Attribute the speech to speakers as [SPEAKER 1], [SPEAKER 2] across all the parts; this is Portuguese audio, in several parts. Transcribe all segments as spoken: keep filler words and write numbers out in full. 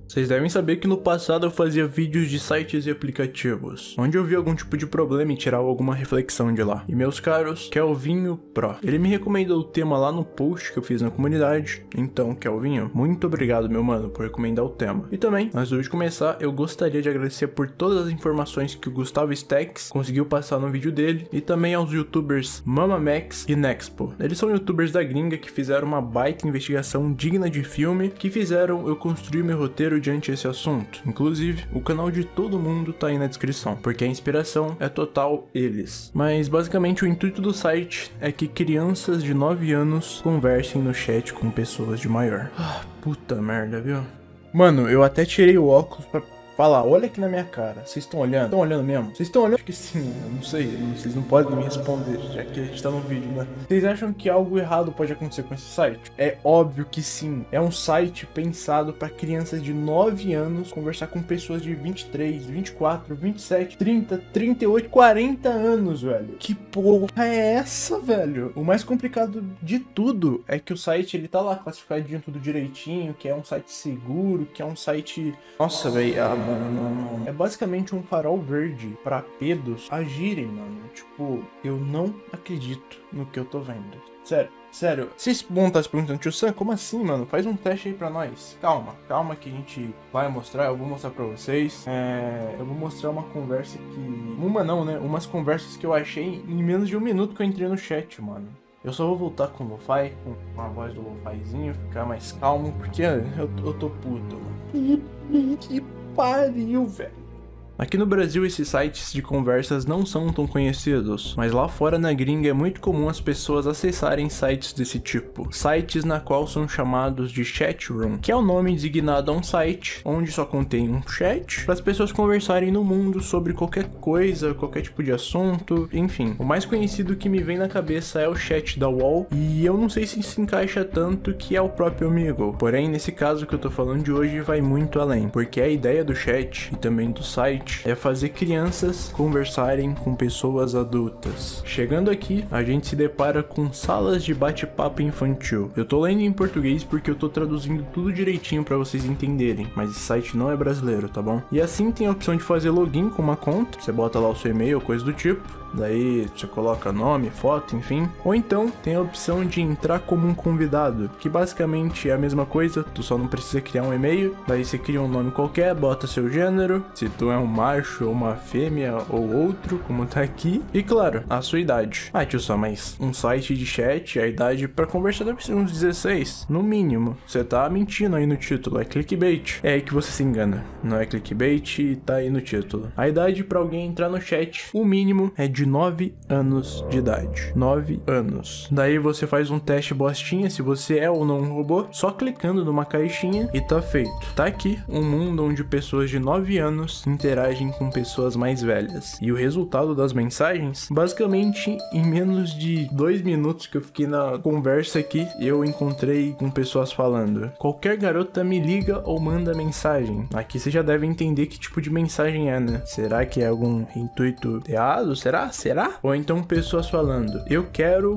[SPEAKER 1] Vocês devem saber que no passado eu fazia vídeos de sites e aplicativos, onde eu vi algum tipo de problema e tirava alguma reflexão de lá. E meus caros, Kelvinho Pro, ele me recomendou o tema lá no post que eu fiz na comunidade. Então, Kelvinho, muito obrigado, meu mano, por recomendar o tema. E também, antes de começar, eu gostaria de agradecer por todas as informações que o Gustavo Stacks conseguiu passar no vídeo dele, e também aos youtubers MamaMax e Nexpo. Eles são youtubers da gringa que fizeram uma baita investigação digna de filme, que fizeram eu construir meu roteiro diante desse assunto. Inclusive, o canal de todo mundo tá aí na descrição, porque a inspiração é total eles. Mas basicamente o intuito do site é que crianças de nove anos conversem no chat com pessoas de maior. Ah, puta merda, viu? Mano, eu até tirei o óculos pra falar, olha aqui na minha cara, vocês estão olhando? Estão olhando mesmo? Vocês estão olhando? Acho que sim, eu não sei, vocês não podem me responder, já que a gente tá no vídeo, né? Vocês acham que algo errado pode acontecer com esse site? É óbvio que sim, é um site pensado pra crianças de nove anos conversar com pessoas de vinte e três, vinte e quatro, vinte e sete, trinta, trinta e oito, quarenta anos, velho. Que porra é essa, velho? O mais complicado de tudo é que o site, ele tá lá classificadinho tudo direitinho, que é um site seguro, que é um site... Nossa, velho, ah, Não, não, não. É basicamente um farol verde pra pedos agirem, mano. Tipo, eu não acredito no que eu tô vendo. Sério, sério. Vocês vão estar se perguntando, tio Sam, como assim, mano? Faz um teste aí pra nós. Calma, calma que a gente vai mostrar, eu vou mostrar pra vocês. É, eu vou mostrar uma conversa que... Uma não, né? Umas conversas que eu achei em menos de um minuto que eu entrei no chat, mano. Eu só vou voltar com o lo-fi, com a voz do lo-fizinho, ficar mais calmo, porque eu, eu tô puto, mano. Que pariu, velho. Aqui no Brasil esses sites de conversas não são tão conhecidos, mas lá fora na gringa é muito comum as pessoas acessarem sites desse tipo. Sites na qual são chamados de chat room, que é o nome designado a um site onde só contém um chat para as pessoas conversarem no mundo sobre qualquer coisa, qualquer tipo de assunto, enfim. O mais conhecido que me vem na cabeça é o chat da U O L, e eu não sei se se encaixa tanto que é o próprio Omegle. Porém, nesse caso que eu tô falando de hoje vai muito além, porque a ideia do chat e também do site é fazer crianças conversarem com pessoas adultas. Chegando aqui, a gente se depara com salas de bate-papo infantil. Eu tô lendo em português porque eu tô traduzindo tudo direitinho pra vocês entenderem, mas esse site não é brasileiro, tá bom? E assim tem a opção de fazer login com uma conta, você bota lá o seu e-mail ou coisa do tipo, daí você coloca nome, foto, enfim. Ou então tem a opção de entrar como um convidado, que basicamente é a mesma coisa, tu só não precisa criar um e-mail, daí você cria um nome qualquer, bota seu gênero, se tu é um macho ou uma fêmea ou outro, como tá aqui, e claro, a sua idade. Ah, tio, só mais um site de chat, a idade pra conversar deve ser uns dezesseis, no mínimo. Você tá mentindo aí no título, é clickbait. É aí que você se engana, não é clickbait e tá aí no título. A idade pra alguém entrar no chat, o mínimo é de nove anos de idade. nove anos. Daí você faz um teste bostinha se você é ou não um robô, só clicando numa caixinha e tá feito. Tá aqui um mundo onde pessoas de nove anos interagem com pessoas mais velhas. E o resultado das mensagens, basicamente em menos de dois minutos que eu fiquei na conversa aqui, eu encontrei com pessoas falando: qualquer garota me liga ou manda mensagem. Aqui você já deve entender que tipo de mensagem é, né? Será que é algum intuito errado? Será? Será? Ou então pessoas falando: eu quero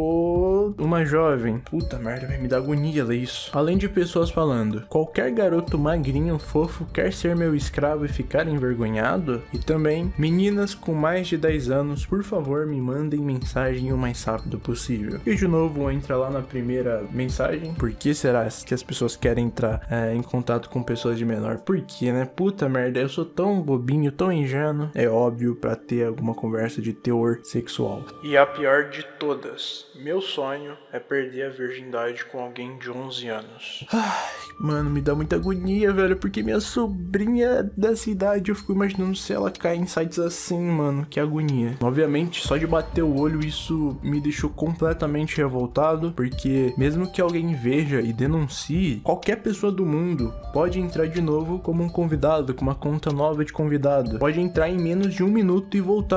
[SPEAKER 1] for uma jovem. Puta merda, vai me dar agonia ler isso. Além de pessoas falando: qualquer garoto magrinho, fofo, quer ser meu escravo e ficar envergonhado. E também: meninas com mais de dez anos, por favor, me mandem mensagem o mais rápido possível. E de novo entra lá na primeira mensagem: por que será que as pessoas querem entrar é, em contato com pessoas de menor? Por que, né? Puta merda, eu sou tão bobinho, tão ingênuo. É óbvio, pra ter alguma conversa de teor sexual. E a pior de todas: meu sonho é perder a virgindade com alguém de onze anos. Ai, mano, me dá muita agonia, velho, porque minha sobrinha dessa idade, eu fico imaginando se ela cai em sites assim, mano, que agonia. Obviamente, só de bater o olho, isso me deixou completamente revoltado, porque mesmo que alguém veja e denuncie, qualquer pessoa do mundo pode entrar de novo como um convidado, com uma conta nova de convidado. Pode entrar em menos de um minuto e voltar como se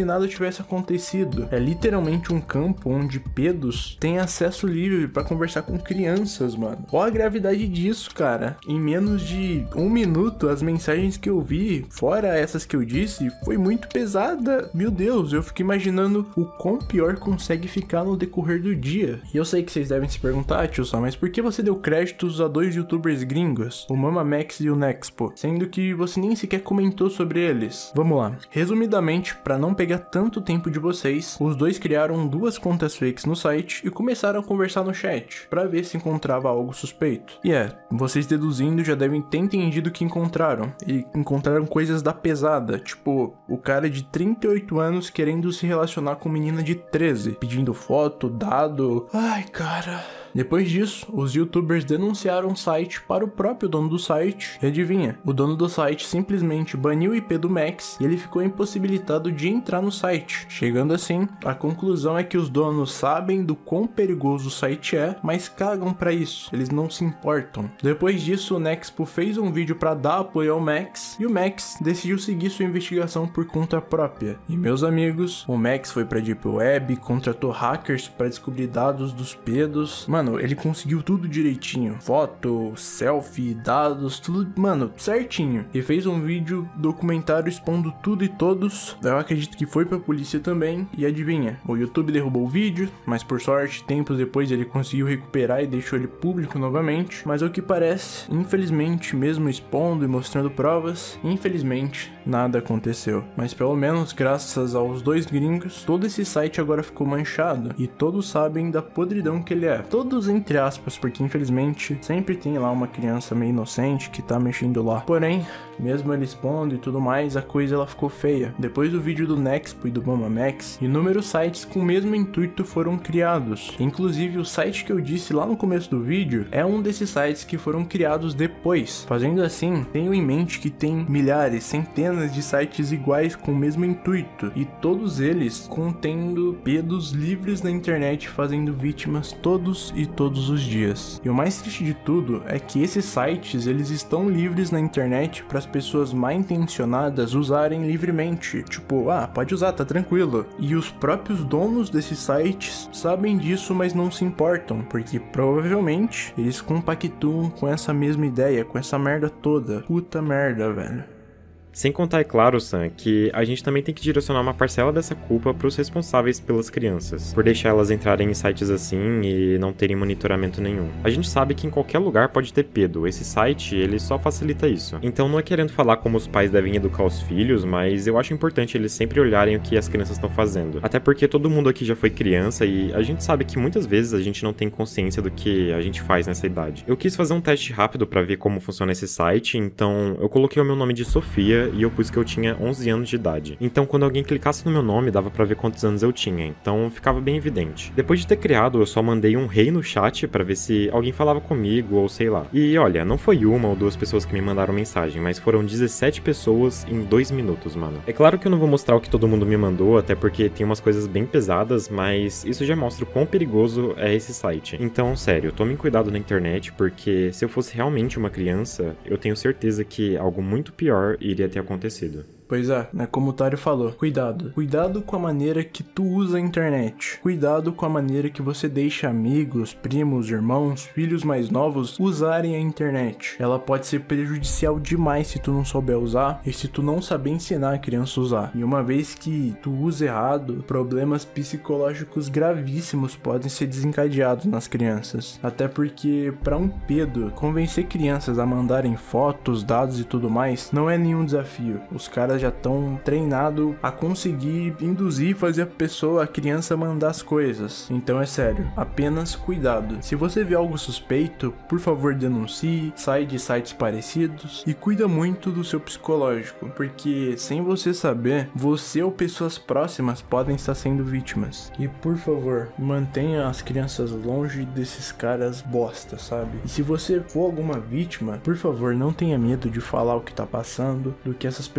[SPEAKER 1] nada tivesse acontecido. É literalmente um campo onde pedos têm acesso livre pra conversar com crianças, mano. Olha a gravidade disso, cara. Em menos de um minuto, as mensagens que eu vi, fora essas que eu disse, foi muito pesada. Meu Deus, eu fico imaginando o quão pior consegue ficar no decorrer do dia. E eu sei que vocês devem se perguntar, tio Sam, mas por que você deu créditos a dois youtubers gringos, o MamaMax e o Nexpo, sendo que você nem sequer comentou sobre eles? Vamos lá. Resumidamente, para não pegar tanto tempo de vocês, os dois criaram duas contas fakes no site e começaram a conversar no chat, para ver se encontrava algo suspeito. E é, vocês deduzindo já devem ter entendido que encontraram, e encontraram coisas da pesada, tipo, o cara de trinta e oito anos querendo se relacionar com menina de treze, pedindo foto, dado... Ai, cara... Depois disso, os youtubers denunciaram o site para o próprio dono do site, e adivinha, o dono do site simplesmente baniu o I P do Max e ele ficou impossibilitado de entrar no site. Chegando assim, a conclusão é que os donos sabem do quão perigoso o site é, mas cagam pra isso, eles não se importam. Depois disso, o Nexpo fez um vídeo para dar apoio ao Max, e o Max decidiu seguir sua investigação por conta própria. E meus amigos, o Max foi pra Deep Web, contratou hackers para descobrir dados dos pedos. Mano, ele conseguiu tudo direitinho, foto, selfie, dados, tudo, mano, certinho. E fez um vídeo documentário expondo tudo e todos. Eu acredito que foi pra polícia também. E adivinha, o YouTube derrubou o vídeo, mas por sorte, tempos depois ele conseguiu recuperar e deixou ele público novamente. Mas ao que parece, infelizmente, mesmo expondo e mostrando provas, infelizmente, nada aconteceu. Mas pelo menos, graças aos dois gringos, todo esse site agora ficou manchado. E todos sabem da podridão que ele é. Todos entre aspas, porque infelizmente sempre tem lá uma criança meio inocente que tá mexendo lá. Porém, mesmo ele expondo e tudo mais, a coisa ela ficou feia. Depois do vídeo do Nexpo e do MamaMax, inúmeros sites com o mesmo intuito foram criados. Inclusive o site que eu disse lá no começo do vídeo é um desses sites que foram criados depois. Fazendo assim, tenho em mente que tem milhares, centenas de sites iguais com o mesmo intuito, e todos eles contendo pedos livres na internet, fazendo vítimas todos e todos os dias. E o mais triste de tudo é que esses sites eles estão livres na internet para as pessoas mal intencionadas usarem livremente. Tipo, ah, pode usar, tá tranquilo. E os próprios donos desses sites sabem disso, mas não se importam, porque provavelmente eles compactuam com essa mesma ideia, com essa merda toda. Puta merda, velho.
[SPEAKER 2] Sem contar, é claro, Sam, que a gente também tem que direcionar uma parcela dessa culpa para os responsáveis pelas crianças, por deixar elas entrarem em sites assim e não terem monitoramento nenhum. A gente sabe que em qualquer lugar pode ter pedo, esse site, ele só facilita isso. Então não é querendo falar como os pais devem educar os filhos, mas eu acho importante eles sempre olharem o que as crianças estão fazendo. Até porque todo mundo aqui já foi criança e a gente sabe que muitas vezes a gente não tem consciência do que a gente faz nessa idade. Eu quis fazer um teste rápido para ver como funciona esse site, então eu coloquei o meu nome de Sofia e eu pus que eu tinha onze anos de idade. Então quando alguém clicasse no meu nome, dava pra ver quantos anos eu tinha, então ficava bem evidente. Depois de ter criado, eu só mandei um rei no chat pra ver se alguém falava comigo ou sei lá. E olha, não foi uma ou duas pessoas que me mandaram mensagem, mas foram dezessete pessoas em dois minutos, mano. É claro que eu não vou mostrar o que todo mundo me mandou, até porque tem umas coisas bem pesadas, mas isso já mostra o quão perigoso é esse site. Então, sério, tomem cuidado na internet, porque se eu fosse realmente uma criança, eu tenho certeza que algo muito pior iria ter acontecido.
[SPEAKER 1] Pois é, né, como o Tário falou, cuidado. Cuidado com a maneira que tu usa a internet. Cuidado com a maneira que você deixa amigos, primos, irmãos, filhos mais novos usarem a internet. Ela pode ser prejudicial demais se tu não souber usar e se tu não saber ensinar a criança a usar. E uma vez que tu usa errado, problemas psicológicos gravíssimos podem ser desencadeados nas crianças. Até porque, para um pedo, convencer crianças a mandarem fotos, dados e tudo mais, não é nenhum desafio. Os caras já estão treinados a conseguir induzir e fazer a pessoa, a criança, mandar as coisas. Então é sério, apenas cuidado. Se você vê algo suspeito, por favor denuncie, sai de sites parecidos e cuida muito do seu psicológico, porque sem você saber, você ou pessoas próximas podem estar sendo vítimas. E por favor, mantenha as crianças longe desses caras bosta, sabe? E se você for alguma vítima, por favor, não tenha medo de falar o que tá passando, do que essas pessoas estão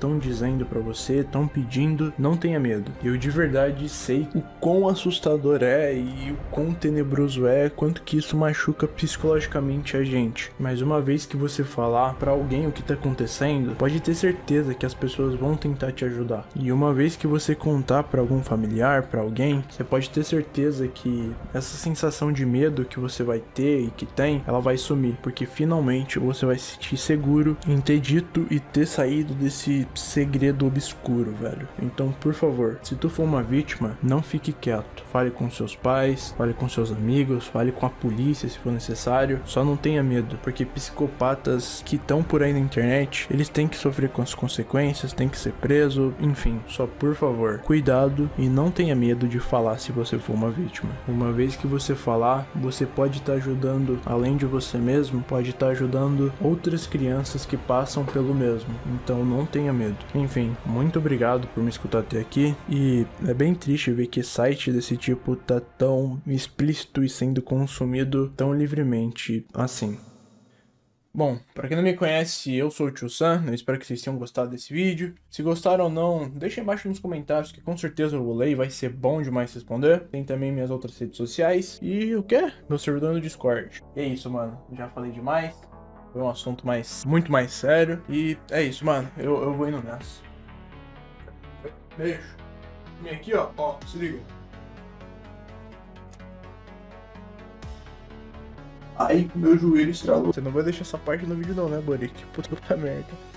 [SPEAKER 1] estão dizendo pra você, estão pedindo, não tenha medo. Eu de verdade sei o quão assustador é e o quão tenebroso é, quanto que isso machuca psicologicamente a gente. Mas uma vez que você falar pra alguém o que tá acontecendo, pode ter certeza que as pessoas vão tentar te ajudar. E uma vez que você contar pra algum familiar, pra alguém, você pode ter certeza que essa sensação de medo que você vai ter e que tem, ela vai sumir, porque finalmente você vai se sentir seguro em ter dito e ter saído desse segredo obscuro, velho. Então, por favor, se tu for uma vítima, não fique quieto. Fale com seus pais, fale com seus amigos, fale com a polícia se for necessário. Só não tenha medo, porque psicopatas que estão por aí na internet, eles têm que sofrer com as consequências, têm que ser preso, enfim. Só por favor, cuidado e não tenha medo de falar se você for uma vítima. Uma vez que você falar, você pode estar ajudando, além de você mesmo, pode estar ajudando outras crianças que passam pelo mesmo. Então não tenha medo. Enfim, muito obrigado por me escutar até aqui. E é bem triste ver que site desse tipo tá tão explícito e sendo consumido tão livremente assim. Bom, pra quem não me conhece, eu sou o Tio Sam, eu espero que vocês tenham gostado desse vídeo. Se gostaram ou não, deixa aí embaixo nos comentários que com certeza eu vou ler e vai ser bom demais responder. Tem também minhas outras redes sociais e o que? Meu servidor no Discord. E é isso, mano, já falei demais, foi um assunto mais, muito mais sério. E é isso, mano, eu, eu vou indo nessa. Beijo. Vem aqui, ó, ó, se liga. Ai, meu joelho estralou. Você não vai deixar essa parte no vídeo não, né, Boric? Puta merda.